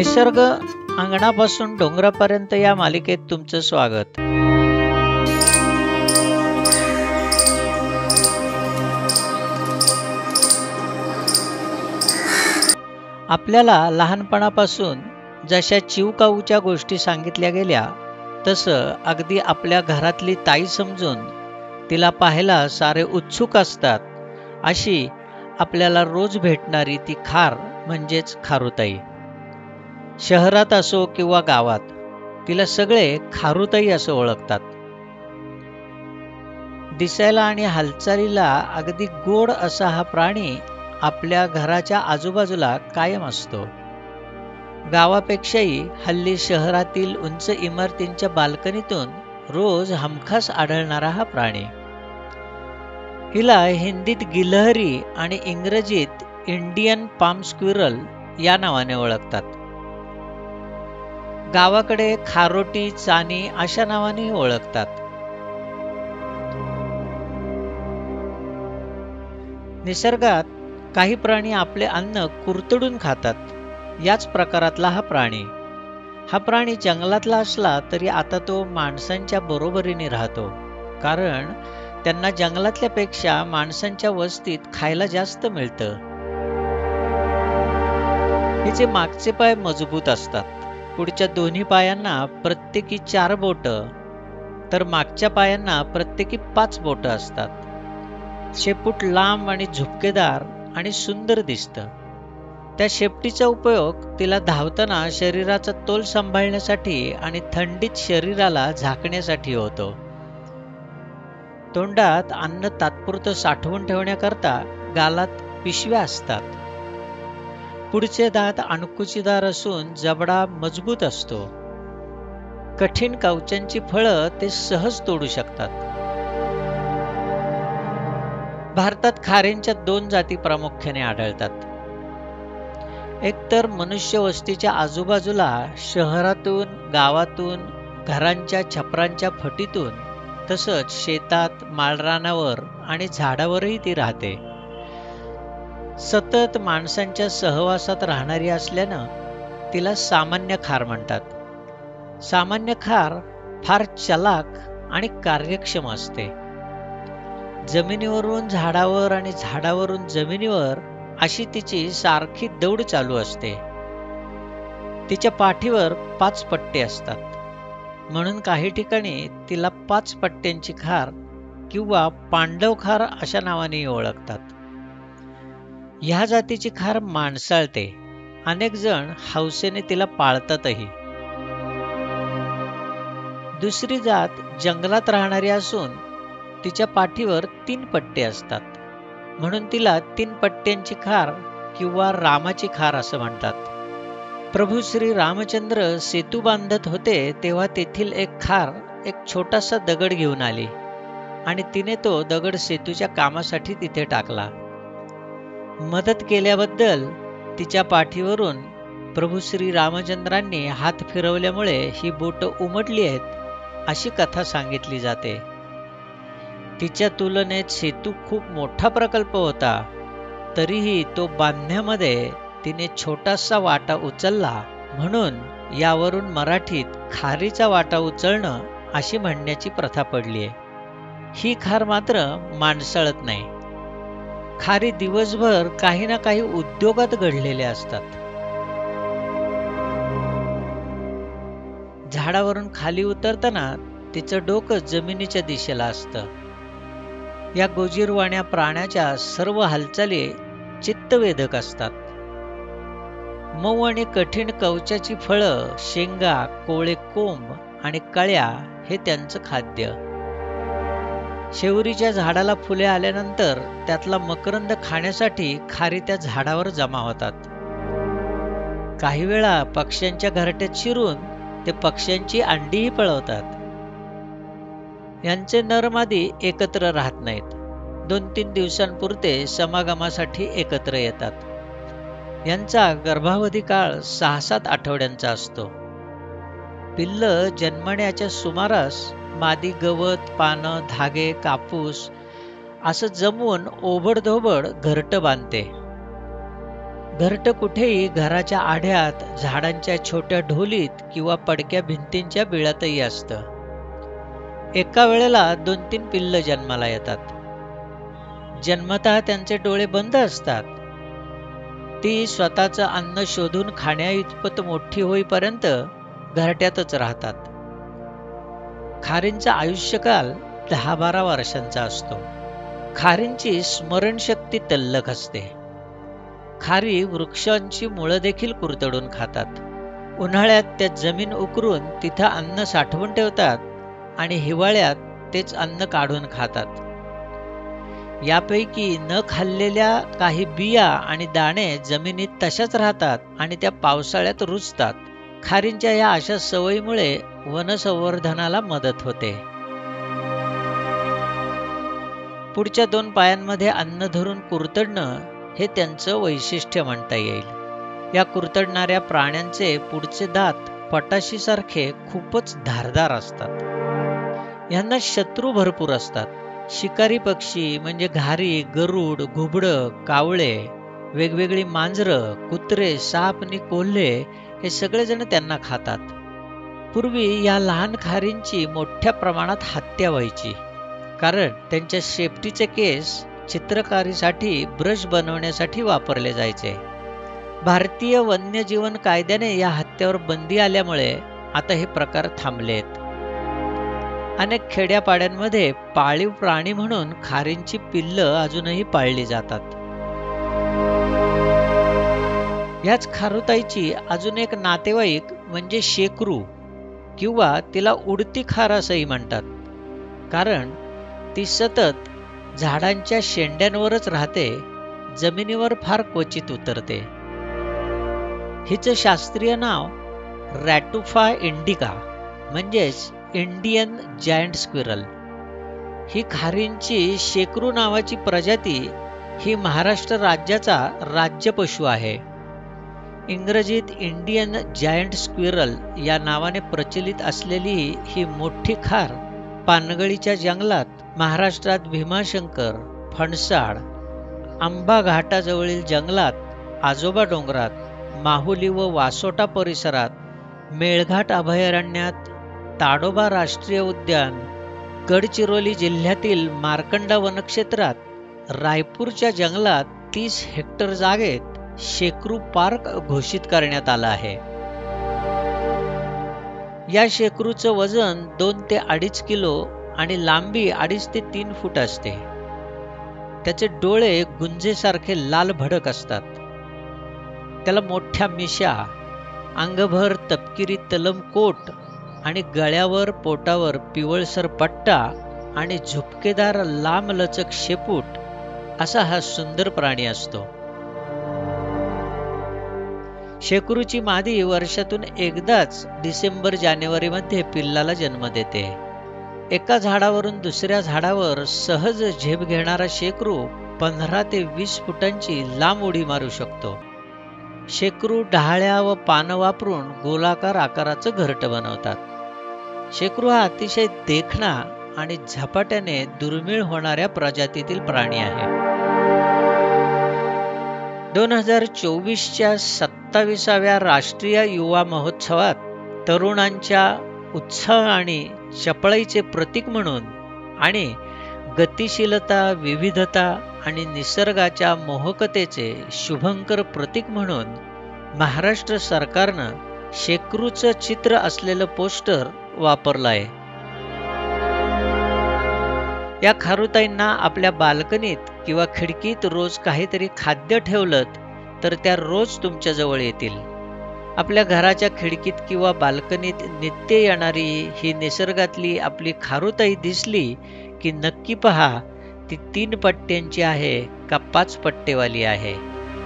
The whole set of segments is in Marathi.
निसर्ग अंगणापासून डोंगरापर्यंत या मालिकेत तुमचं स्वागत. आपल्याला लहानपणापासून जशा चिवकाऊच्या गोष्टी सांगितल्या गेल्या तसं अगदी आपल्या घरातली ताई समजून तिला पाहायला सारे उत्सुक असतात, अशी आपल्याला रोज भेटणारी ती खार म्हणजेच खारुताई. शहरात असो किंवा गावात तिला सगळे खारुताई असं ओळखतात. दिसायला आणि हालचालीला अगदी गोड असा हा प्राणी आपल्या घराच्या आजूबाजूला कायम असतो. गावापेक्षाही हल्ली शहरातील उंच इमारतींच्या बाल्कनीतून रोज हमखास आढळणारा हा प्राणी. हिला हिंदीत गिलहरी आणि इंग्रजीत इंडियन पाम स्क्विरल या नावाने ओळखतात. गावाकडे खारोटी, चानी अशा नावानेही ओळखतात. निसर्गात काही प्राणी आपले अन्न कुरतडून खातात. याच प्रकारातला हा प्राणी. हा प्राणी जंगलातला असला तरी आता तो माणसांच्या बरोबरीने राहतो, कारण त्यांना जंगलातल्यापेक्षा माणसांच्या वस्तीत खायला जास्त मिळतं. हिचे मागचे पाय मजबूत असतात. पुढच्या दोन्ही पायांना प्रत्येकी 4 बोटं तर मागच्या पायांना प्रत्येकी 5 बोटं असतात. शेपूट लांब आणि झुपकेदार आणि सुंदर दिसतं. त्या शेपटीचा उपयोग तिला धावताना शरीराचा तोल सांभाळण्यासाठी आणि थंडीत शरीराला झाकण्यासाठी होतो. तोंडात अन्न तात्पुरतं साठवून ठेवण्याकरता गालात पिशव्या असतात. पुढचे दात अणकुचीदार असून जबडा मजबूत असतो. कठीण कवचांची फळं ते सहज तोडू शकतात. भारतात खारेंच्या 2 जाती प्रामुख्याने आढळतात. एकतर मनुष्य वस्तीच्या आजूबाजूला शहरातून, गावातून, घरांच्या छपरांच्या फटीतून, तसंच शेतात, माळरानावर आणि झाडावरही ती राहते. सतत माणसांच्या सहवासात राहणारी असल्यानं तिला सामान्य खार म्हणतात. सामान्य खार फार चलाक आणि कार्यक्षम असते. जमिनीवरून झाडावर आणि झाडावरून जमिनीवर अशी तिची सारखी दौड चालू असते. तिच्या पाठीवर 5 पट्टे असतात, म्हणून काही ठिकाणी तिला 5 पट्ट्यांची खार किंवा पांडव खार अशा नावाने ओळखतात. ह्या जातीची खार माणसाळते. अनेक जण हौसेने तिला पाळतातही. दुसरी जात जंगलात राहणारी असून तिच्या पाठीवर 3 पट्टे असतात, म्हणून तिला 3 पट्ट्यांची खार किंवा रामाची खार असं म्हणतात. प्रभू श्री रामचंद्र सेतू बांधत होते तेव्हा तेथील एक खार एक छोटासा दगड घेऊन आली आणि तिने तो दगड सेतूच्या कामासाठी तिथे टाकला. मदत केल्याबद्दल तिच्या पाठीवरून प्रभू श्री रामचंद्रांनी हात फिरवल्यामुळे ही बोटं उमटली आहेत अशी कथा सांगितली जाते. तिच्या तुलनेत सेतू खूप मोठा प्रकल्प होता, तरीही तो बांधण्यामध्ये तिने छोटासा वाटा उचलला, म्हणून यावरून मराठीत खारीचा वाटा उचलणं अशी म्हणण्याची प्रथा पडली आहे. ही खार मात्र माणसाळत नाही. खारी दिवसभर काही ना काही उद्योगात घडलेल्या असतात. झाडावरून खाली उतरताना तिचं डोकं जमिनीच्या दिशेला असतं. या गोजीरवाण्या प्राण्याच्या सर्व हालचाली चित्तवेधक असतात. मऊ आणि कठीण कवचाची फळं, शेंगा, कोवळे कोंब आणि कळ्या हे त्यांचं खाद्य. शेवरीच्या झाडाला फुले आल्यानंतर त्यातला मकरंद खाण्यासाठी खारी त्या झाडावर जमा होतात. काही वेळा पक्ष्यांच्या घरट्यात शिरून ते पक्ष्यांची अंडीही पळवतात. यांचे नर मादी एकत्र राहत नाहीत. 2-3 दिवसांपुरते समागमासाठी एकत्र येतात. यांचा गर्भावधी काळ 6-7 आठवड्यांचा असतो. पिल्लं जन्मण्याच्या सुमारास मादी गवत, पानं, धागे, कापूस असं जमवून ओबडधोबड घरटं बांधते. घरटं कुठेही घराच्या आढ्यात, झाडांच्या छोट्या ढोलीत किंवा पडक्या भिंतींच्या बिळातही असतं. एका वेळेला 2-3 पिल्लं जन्माला येतात. जन्मतः त्यांचे डोळे बंद असतात. ती स्वतःचं अन्न शोधून खाण्याइतपत मोठी होईपर्यंत घरट्यातच राहतात. खारींचा आयुष्यकाल 10-12 वर्षांचा असतो. खारींची स्मरणशक्ती तल्लख असते. खारी वृक्षांची मुळं देखील कुरतडून खातात. उन्हाळ्यात त्या जमीन उकरून तिथं अन्न साठवून ठेवतात आणि हिवाळ्यात तेच अन्न काढून खातात. यापैकी न खाल्लेल्या काही बिया आणि दाणे जमिनीत तशाच राहतात आणि त्या पावसाळ्यात रुजतात. खारींच्या या अशा सवयीमुळे वनसंवर्धनाला मदत होते. पुढच्या 2 पायांमध्ये अन्न धरून कुरतडणं हे त्यांचं वैशिष्ट्य म्हणता येईल. या कुरतडणाऱ्या प्राण्यांचे पुढचे दात पटाशीसारखे खूपच धारदार असतात. यांना शत्रू भरपूर असतात. शिकारी पक्षी म्हणजे घारी, गरुड, घुबडं, कावळे, वेगवेगळी मांजरं, कुत्रे, साप आणि कोल्हे हे सगळेजण त्यांना खातात. पूर्वी या लहान खारींची मोठ्या प्रमाणात हत्या व्हायची, कारण त्यांच्या शेपटीचे केस चित्रकारीसाठी ब्रश बनवण्यासाठी वापरले जायचे. भारतीय वन्यजीवन कायद्याने या हत्यावर बंदी आल्यामुळे आता हे प्रकार थांबलेत. अनेक खेड्यापाड्यांमध्ये पाळीव प्राणी म्हणून खारींची पिल्लं अजूनही पाळली जातात. याच खारुताईची अजून एक नातेवाईक म्हणजे शेकरू किंवा तिला उडती खार असंही म्हणतात, कारण ती सतत झाडांच्या शेंड्यांवरच राहते, जमिनीवर फार क्वचित उतरते. हिचं शास्त्रीय नाव रॅटुफा इंडिका म्हणजेच इंडियन जायंट स्क्विरल. ही खारींची शेकरू नावाची प्रजाती ही महाराष्ट्र राज्याचा राज्य पशु आहे. इंग्रजीत इंडियन जायंट स्क्विरल या नावाने प्रचलित असलेली ही मोठी खार पानगळीच्या जंगलात, महाराष्ट्रात भीमाशंकर, फणसाड, आंबा घाटाजवळील जंगलात, आजोबा डोंगरात, माहुली व वासोटा परिसरात, मेळघाट अभयारण्यात, ताडोबा राष्ट्रीय उद्यान, गडचिरोली जिल्ह्यातील मार्कंडा वनक्षेत्रात, रायपूरच्या जंगलात 30 हेक्टर जागेत शेकरू पार्क घोषित करण्यात आलं आहे. या शेकरूचं वजन 2 ते 2.5 किलो आणि लांबी 2.5 ते 3 फूट असते. त्याचे डोळे गुंजेसारखे लाल भडक असतात. त्याला मोठ्या मिशा, अंगभर तपकिरी तलम कोट आणि गळ्यावर पोटावर पिवळसर पट्टा आणि झुपकेदार लांबलचक शेपूट असा हा सुंदर प्राणी असतो. शेकरूची मादी वर्षातून एकदाच डिसेंबर-जानेवारीमध्ये पिल्लाला जन्म देते. एका झाडावरून दुसऱ्या झाडावर सहज झेप घेणारा शेकरू 15 ते 20 फुटांची लांब उडी मारू शकतो. शेकरू डहाळ्या व पानं वापरून गोलाकार आकाराचं घरटं बनवतात. शेकरू हा अतिशय देखणा आणि झपाट्याने दुर्मिळ होणाऱ्या प्रजातीतील प्राणी आहे. 2024च्या 27व्या राष्ट्रीय युवा महोत्सवात तरुणांच्या उत्साह आणि चपळाईचे प्रतीक म्हणून आणि गतिशीलता, विविधता आणि निसर्गाच्या मोहकतेचे शुभंकर प्रतीक म्हणून महाराष्ट्र सरकारनं शेकरूचं चित्र असलेलं पोस्टर वापरलं आहे. या खारुताईंना आपल्या बाल्कनीत किंवा खिडकीत रोज काहीतरी खाद्य ठेवलं तर त्या रोज तुमच्या जवळ येतील. आपल्या घराच्या खिडकीत किंवा बाल्कनीत नित्य येणारी ही निसर्गातली आपली खारुताई दिसली की नक्की पहा ती 3 पट्ट्यांची आहे का 5 पट्टेवाली आहे.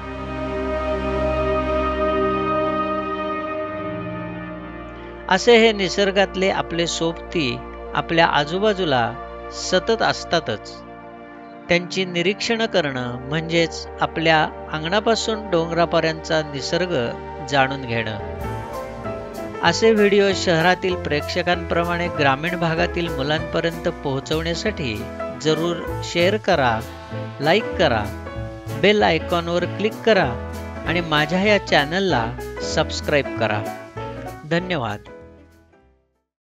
असे हे निसर्गातले आपले सोबती आपल्या आजूबाजूला सतत असतातच. त्यांची निरीक्षण करणं म्हणजेच आपल्या अंगणापासून डोंगरापर्यंतचा निसर्ग जाणून घेणं. असे व्हिडिओ शहरातील प्रेक्षकांप्रमाणे ग्रामीण भागातील मुलांपर्यंत पोहोचवण्यासाठी जरूर शेअर करा, लाईक करा, बेल आयकॉनवर क्लिक करा आणि माझ्या या चॅनलला सबस्क्राईब करा. धन्यवाद.